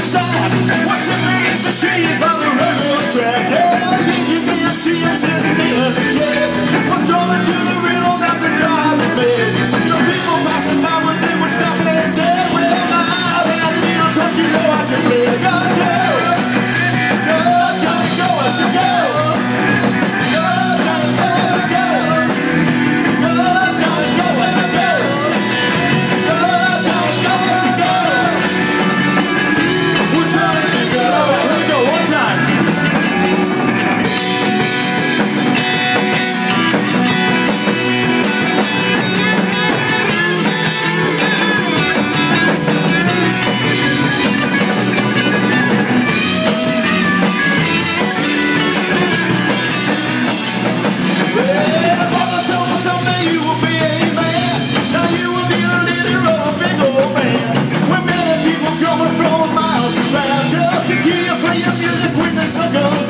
side. Watching beneath the trees by the railroad track. Hell, you can see him sitting in the shed. Was driving to the river that the drive is made. The people passing by when they would stop and say, well, my that little country, know I can play. Gotta go, go, Johnny, go, I should go. Go, Johnny, go, I should go. Go, Johnny, go, I should go. Go, Johnny, go, I should go. We're trying to go. All right, here we go, one time. Just to keep playing music when the sun goes